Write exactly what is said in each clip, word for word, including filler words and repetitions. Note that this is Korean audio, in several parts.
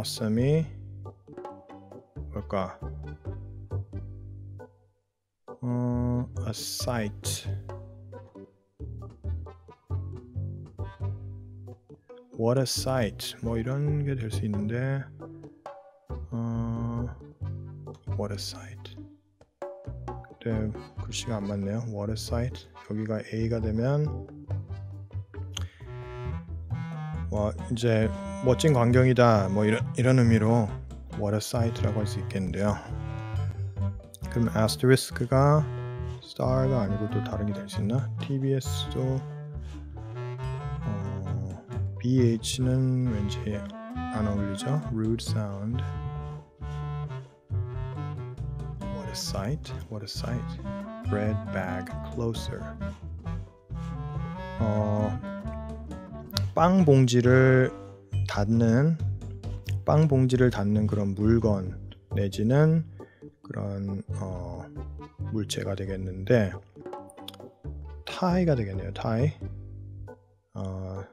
awesome이 뭘까? 어, a sight. What a sight. 뭐 이런 게 될 수 있는데, 어, what a sight. 근데 글씨가 안 맞네요. What a sight. 여기가 A가 되면, 뭐 이제 멋진 광경이다. 뭐 이런 이런 의미로 what a sight라고 할 수 있겠는데요. 그럼 asterisk가 star가 아니고 또 다른 게 될 수 있나? 티비에스도 어, 비에이치는 왠지 안 어울리죠? rude sound. What a sight, what a sight. bread bag closer. 어, 빵 봉지를 닫는 빵 봉지를 닫는 그런 물건 내지는 그런 어, 물체가 되겠는데 타이가 되겠네요. 타이. 어,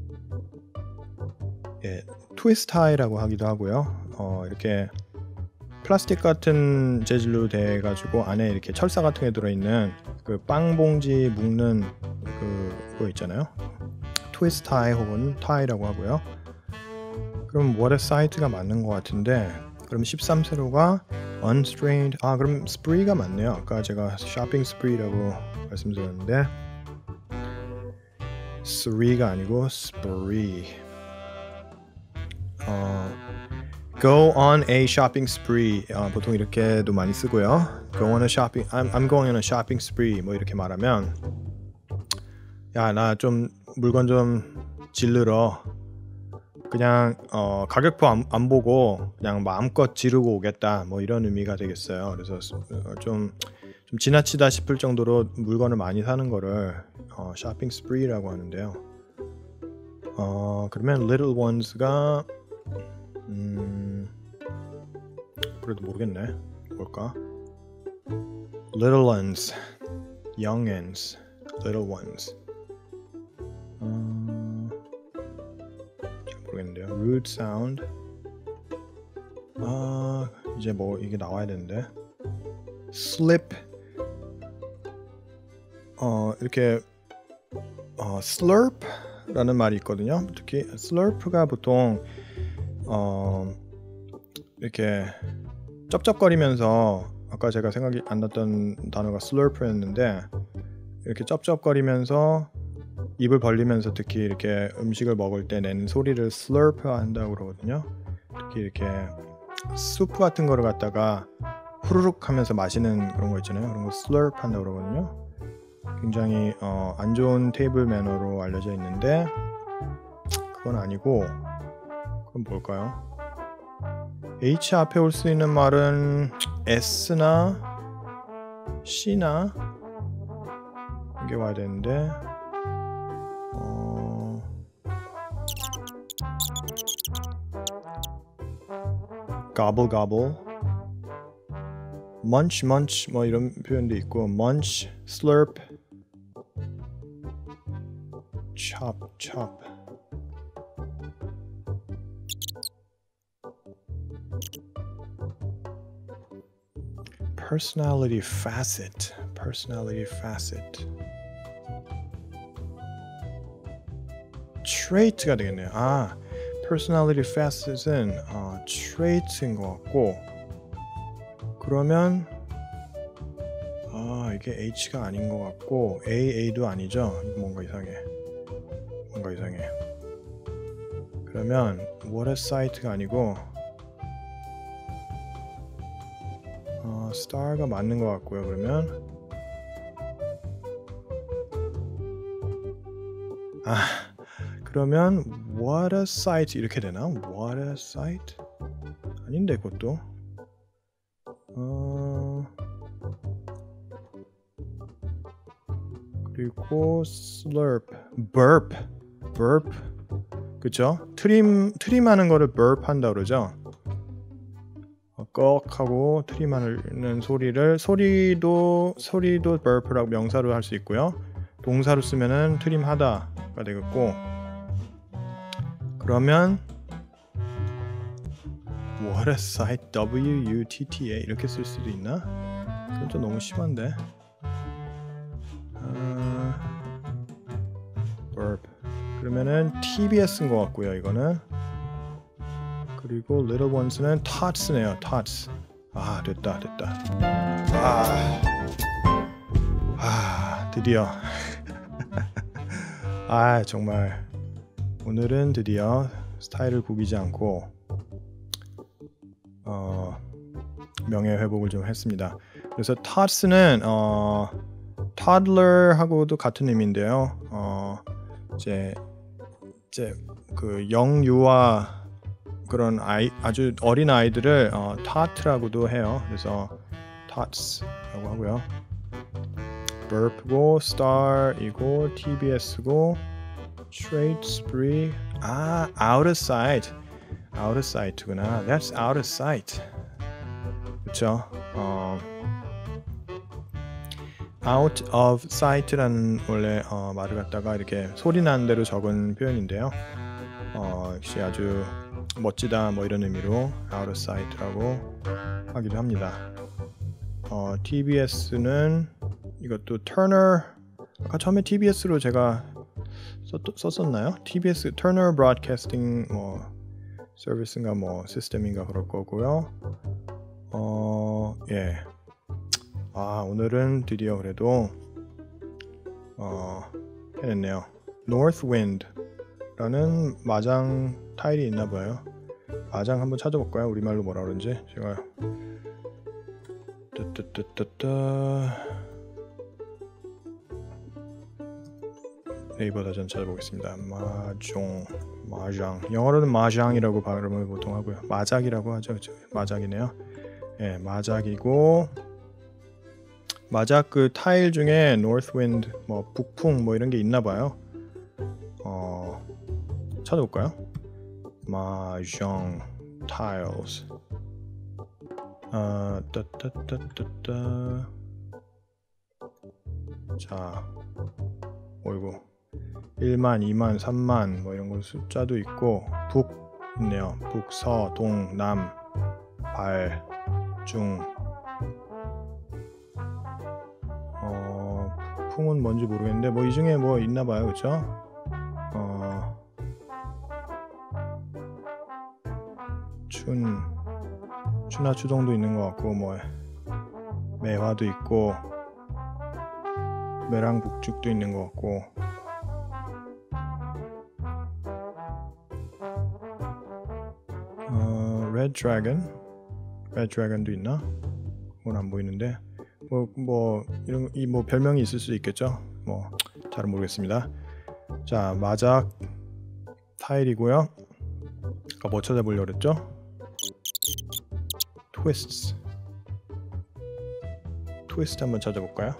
예, 트위스트 타이라고 하기도 하고요. 어, 이렇게 플라스틱 같은 재질로 돼 가지고 안에 이렇게 철사 같은 게 들어 있는 그 빵 봉지 묶는 그거 있잖아요. 트위스트 타이 혹은 타이라고 하고요. 그럼 what a sight가 맞는 것 같은데, 그럼 십삼 세로가 unstrained. 아, 그럼 spree가 맞네요. 아까 제가 shopping spree라고 말씀드렸는데 spree가 아니고 spree. 어, go on a shopping spree. 어, 보통 이렇게도 많이 쓰고요. go on a shopping. I'm, I'm going on a shopping spree. 뭐 이렇게 말하면, 야, 나 좀 물건 좀 질르러 그냥 어, 가격표 안, 안 보고 그냥 마음껏 지르고 오겠다. 뭐 이런 의미가 되겠어요. 그래서 어, 좀, 좀 지나치다 싶을 정도로 물건을 많이 사는 거를 어, shopping spree라고 하는데요. 어, 그러면 little ones가 음, 그래도 모르겠네. 뭘까? little ones, youngins, little ones. 어, 잘 모르겠는데요. rude sound. 아, 이제 뭐 이게 나와야 되는데. slip. 어, 이렇게 어, slurp라는 말이 있거든요. 특히 slurp가 보통 어, 이렇게 쩝쩝거리면서, 아까 제가 생각이 안 났던 단어가 slurp였는데, 이렇게 쩝쩝거리면서 입을 벌리면서 특히 이렇게 음식을 먹을 때 내는 소리를 slurp 한다고 그러거든요. 특히 이렇게 수프 같은 거를 갖다가 후루룩 하면서 마시는 그런 거 있잖아요. 그런 거 slurp 한다고 그러거든요. 굉장히 어, 안 좋은 테이블 매너로 알려져 있는데 그건 아니고, 그럼 뭘까요? H 앞에 올 수 있는 말은 S나 C나 이게 와야 되는데, 어... gobble gobble, munch munch 뭐 이런 표현도 있고, munch, slurp, chop chop. personality facet, personality facet. trait가 되겠네요. 아, personality facet은 어, trait인 것 같고, 그러면 아, 이게 H가 아닌 것 같고 A, A도 아니죠. 뭔가 이상해. 뭔가 이상해. 그러면 what a sight가 아니고 어, star가 맞는 것 같고요. 그러면 아, 그러면 what a sight 이렇게 되나? what a sight? 아닌데 그것도 어... 그리고 slurp, burp, burp, 그쵸? 트림, 트림하는 거를 burp 한다 그러죠? 꺽 하고 트림하는 소리를, 소리도 소리도 burp라고 명사로 할 수 있고요. 동사로 쓰면은 트림하다가 되겠고, 그러면 What a sight. W U T T A 이렇게 쓸 수도 있나? 그건 좀 너무 심한데. 어, burp. 그러면은 티비에스인 것 같고요. 이거는. 그리고 little ones는 tots네요. tots. 아 됐다 됐다. 아, 아 드디어. 아 정말 오늘은 드디어 스타일을 구기지 않고 어, 명예 회복을 좀 했습니다. 그래서 tots는 어, toddler하고도 같은 의미인데요. 어, 이제 이제 그 영유아 그런 아이 아주 어린 아이들을 어, tot라고도 해요. 그래서 tots라고 하고요. burp고 star이고 티비에스고 straight spree 아 out of sight out of sight구나. That's out of sight. 그렇죠. 어, out of sight라는 원래 어, 말을 갖다가 이렇게 소리 나는 대로 적은 표현인데요. 어, 역시 아주 멋지다 뭐 이런 의미로 out of sight라고 하기도 합니다. 어, 티비에스는 이것도 Turner 아까 처음에 티비에스로 제가 썼, 썼었나요? 티비에스 Turner Broadcasting 뭐 서비스인가 뭐 시스템인가 그럴 거고요. 어, 예. 아 오늘은 드디어 그래도 어, 해냈네요. Northwind라는 마장 타일이 있나 봐요. 마장 한번 찾아볼까요? 우리말로 뭐라 그런지 제가 따따따따따 네이버 다시 찾아보겠습니다. 마종 마장 영어로는 마장이라고 발음을 보통 하고요. 마작이라고 하죠. 그렇죠? 마작이네요. 예, 마작이고 마작 그 타일 중에 Northwind 뭐 북풍 뭐 이런 게 있나 봐요. 어 찾아볼까요? 마장 tiles. 아, 따따따따따. 자, 어이구. 일만, 이만, 삼만 뭐 이런 거 숫자도 있고 북 있네요. 북, 서, 동, 남, 발, 중. 어, 풍은 뭔지 모르겠는데 뭐 이 중에 뭐 있나 봐요. 그렇죠? 어, 춘, 추나 추동도 있는 것 같고 뭐 매화도 있고 매랑 북죽도 있는 것 같고 어, Red Dragon, Red Dragon도 있나? 그건 안 보이는데 뭐 뭐 이런 이 뭐 별명이 있을 수 있겠죠? 뭐 잘은 모르겠습니다. 자 마작 타일이고요. 아까 뭐 찾아보려고 그랬죠? twists. 트위스트 한번 찾아볼까요?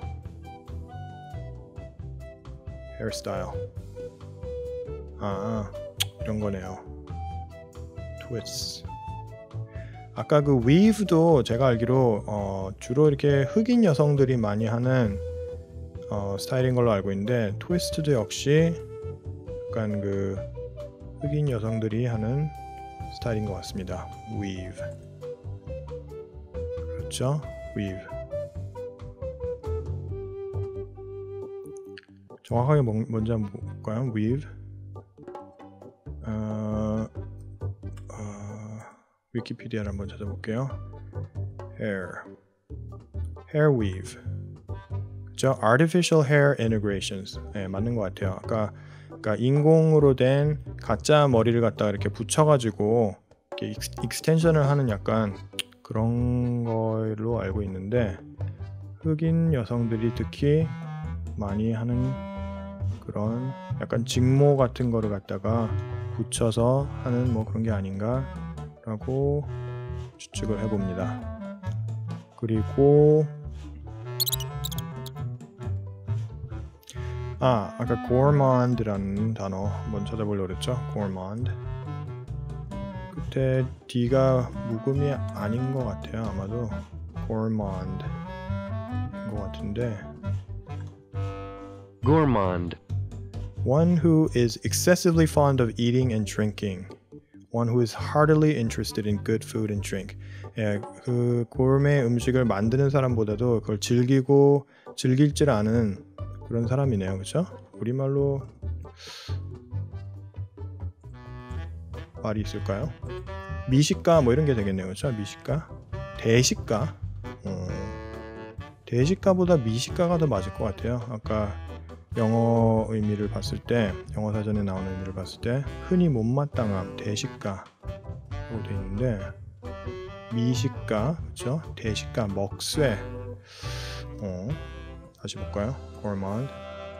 헤어스타일. 아, 이런 거네요. twists. 아까 그 weave도 제가 알기로 어, 주로 이렇게 흑인 여성들이 많이 하는 어, 스타일인 걸로 알고 있는데 트위스트도 역시 약간 그 흑인 여성들이 하는 스타일인 것 같습니다. weave. 그렇죠? weave. 정확하게 뭐, 뭔지 한번 볼까요? weave. 어, 어, 위키피디아를 한번 찾아볼게요. hair. hair weave. 그렇죠? artificial hair integrations. 네, 맞는 것 같아요. 아까 그러니까 인공으로 된 가짜 머리를 갖다가 이렇게 붙여가지고 이렇게 익스텐션을 하는 약간 그런 걸로 알고 있는데 흑인 여성들이 특히 많이 하는 그런 약간 직모 같은 거를 갖다가 붙여서 하는 뭐 그런 게 아닌가 라고 추측을 해봅니다. 그리고 아 아까 gourmand라는 단어 한번 찾아보려고 그랬죠. gourmand. 그때 D가 묵음이 아닌 것 같아요. 아마도 gourmand 인 것 같은데 Gourmand. One who is excessively fond of eating and drinking. one who is heartily interested in good food and drink. 예, 그 고르메 음식을 만드는 사람보다도 그걸 즐기고 즐길 줄 아는 그런 사람이네요. 그렇죠? 우리말로 말이 있을까요? 미식가 뭐 이런 게 되겠네요. 그렇죠? 미식가, 대식가. 어, 대식가보다 미식가가 더 맞을 것 같아요. 아까 영어 의미를 봤을 때, 영어 사전에 나오는 의미를 봤을 때 흔히 못마땅함, 대식가로 돼 있는데 미식가, 그렇죠? 대식가, 먹쇠. 어, 다시 볼까요? gourmand.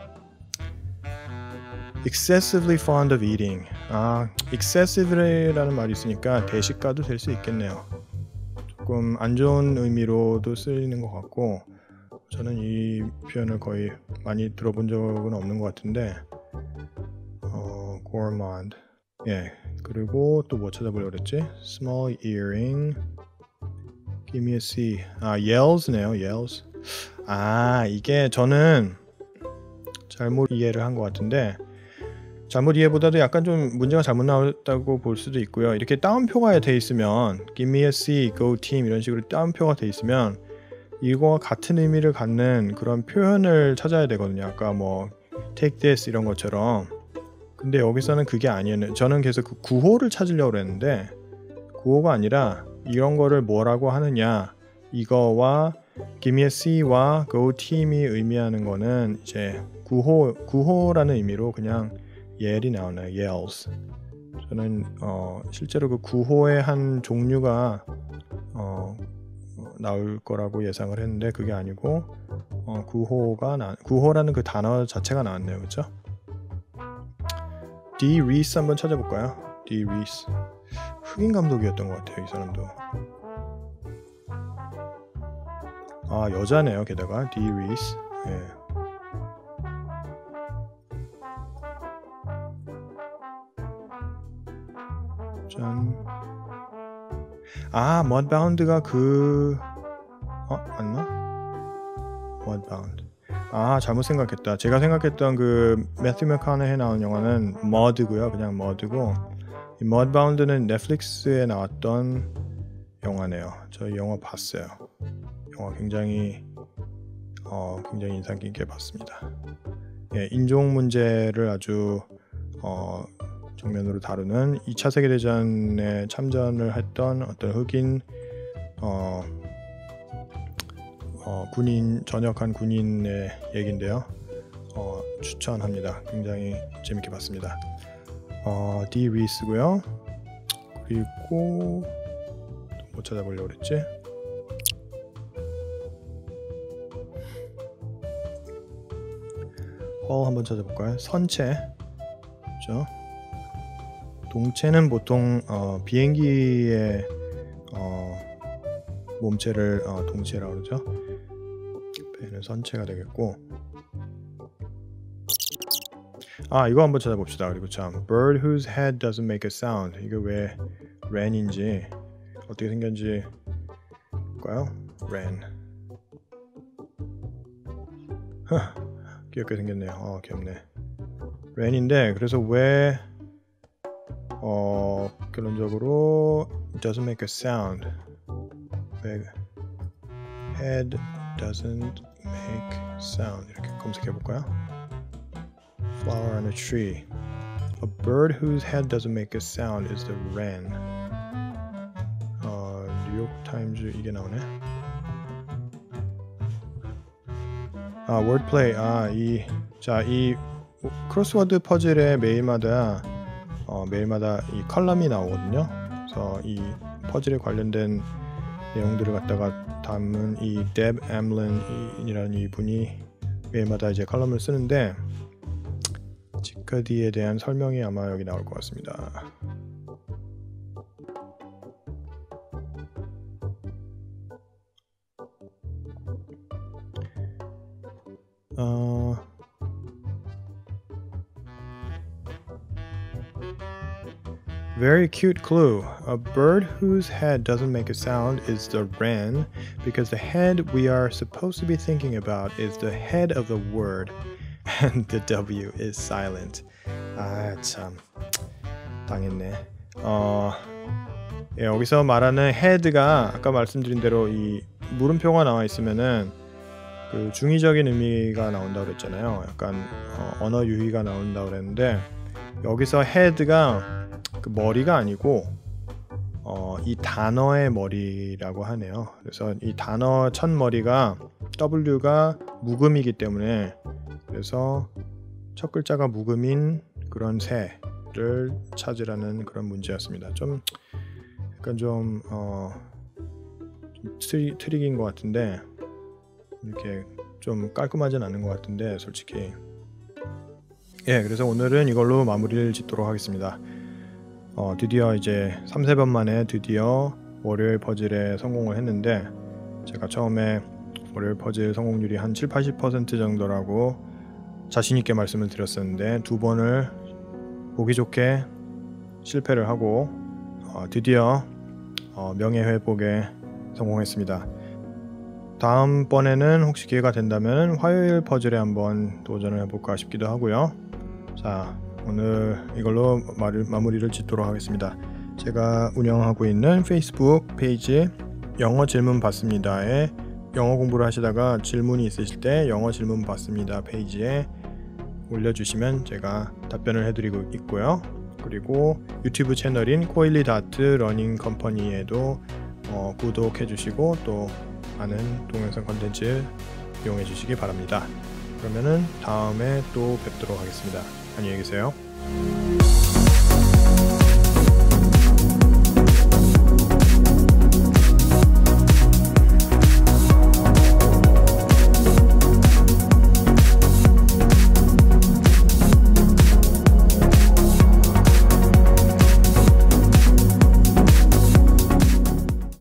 excessively fond of eating. 아, excessive라는 말이 있으니까 대식가도 될 수 있겠네요. 조금 안 좋은 의미로도 쓰이는 것 같고, 저는 이 표현을 거의 많이 들어본 적은 없는 것 같은데, 어, gourmand. 예, 그리고 또 뭐 찾아보려고 그랬지? small earring. give me a C. 아, yells네요. yells. 아, 이게 저는 잘못 이해를 한 것 같은데, 잘못 이해보다도 약간 좀 문제가 잘못 나왔다고 볼 수도 있고요. 이렇게 따옴표가 돼 있으면 give me a C, go team 이런 식으로 따옴표가 돼 있으면 이거와 같은 의미를 갖는 그런 표현을 찾아야 되거든요. 아까 뭐 take this 이런 것처럼. 근데 여기서는 그게 아니었네요. 저는 계속 그 구호를 찾으려고 했는데 구호가 아니라 이런 거를 뭐라고 하느냐, 이거와 give me a C와 go team이 의미하는 거는 이제 구호, 구호라는 의미로 그냥 yell이 나오네요. yells. 저는 어, 실제로 그 구호의 한 종류가 어, 나올 거라고 예상을 했는데 그게 아니고 어, 구호가 나, 구호라는 그 단어 자체가 나왔네요. 그렇죠? D. Reese 한번 찾아볼까요? D. Reese. 흑인 감독이었던 것 같아요. 이 사람도. 아, 여자네요. 게다가 D. Reese. 예. 짠. 아, Mudbound가 그 어? 맞나? Mudbound. 아, 잘못 생각했다. 제가 생각했던 그 매튜 맥커너히 나온 영화는 Mud고요. 그냥 Mud고 이 Mudbound는 넷플릭스에 나왔던 영화네요. 저 이 영화 봤어요. 영화 굉장히 어, 굉장히 인상 깊게 봤습니다. 예, 인종 문제를 아주 어, 정면으로 다루는 이 차 세계대전에 참전을 했던 어떤 흑인 어, 어, 군인, 전역한 군인의 얘기인데요. 어, 추천합니다. 굉장히 재밌게 봤습니다. 어, D. Reese고요. 그리고 뭐 찾아보려고 그랬지? 헐 한번 찾아볼까요? 선체. 그렇죠? 동체는 보통 어, 비행기의 어, 몸체를 어, 동체라고 그러죠. 배는 선체가 되겠고. 아, 이거 한번 찾아봅시다. 그리고 참 bird whose head doesn't make a sound. 이게 왜 wren인지 어떻게 생겼는지 볼까요? wren. 귀엽게 생겼네요. 어, 귀엽네. wren인데 그래서 왜 어, 결론적으로 doesn't make a sound. 왜 head doesn't make sound 이렇게 검색해 볼까요? Flower on a tree. A bird whose head doesn't make a sound is the wren. 어, 뉴욕 타임즈 이게 나오네. 아, wordplay. 아, 이 자, 이 크로스워드 퍼즐의 매일마다 어, 매일마다 이 컬럼이 나오거든요. 그래서 이 퍼즐에 관련된 내용들을 갖다가 담은 이 Deb Amlin이라는 이 분이 매일마다 이제 컬럼을 쓰는데 치카디에 대한 설명이 아마 여기 나올 것 같습니다. 어... Very cute clue. A bird whose head doesn't make a sound is the wren because the head we are supposed to be thinking about is the head of the word and the W is silent. 아, 참 당했네. 어, 예, 여기서 말하는 head가 아까 말씀드린 대로 이 물음표가 나와 있으면은 그 중의적인 의미가 나온다고 그랬잖아요. 약간 어, 언어 유희가 나온다고 그랬는데 여기서 head가 그 머리가 아니고 어, 이 단어의 머리라고 하네요. 그래서 이 단어 첫 머리가 W가 묵음이기 때문에 그래서 첫 글자가 묵음인 그런 새를 찾으라는 그런 문제였습니다. 좀 약간 좀 어, 좀 트리, 트릭인 것 같은데 이렇게 좀 깔끔하진 않은 것 같은데 솔직히 예, 그래서 오늘은 이걸로 마무리를 짓도록 하겠습니다. 어, 드디어 이제 삼세 번 만에 드디어 월요일 퍼즐에 성공을 했는데 제가 처음에 월요일 퍼즐 성공률이 한 칠, 팔십 퍼센트 정도라고 자신있게 말씀을 드렸었는데 두 번을 보기 좋게 실패를 하고 어, 드디어 어, 명예회복에 성공했습니다. 다음번에는 혹시 기회가 된다면 화요일 퍼즐에 한번 도전을 해볼까 싶기도 하고요. 자, 오늘 이걸로 마를, 마무리를 짓도록 하겠습니다. 제가 운영하고 있는 페이스북 페이지 영어 질문 받습니다에 영어 공부를 하시다가 질문이 있으실 때 영어 질문 받습니다 페이지에 올려주시면 제가 답변을 해드리고 있고요. 그리고 유튜브 채널인 코일리 다트 러닝 컴퍼니에도 어, 구독해 주시고 또 많은 동영상 컨텐츠 이용해 주시기 바랍니다. 그러면은 다음에 또 뵙도록 하겠습니다. 안녕히 계세요.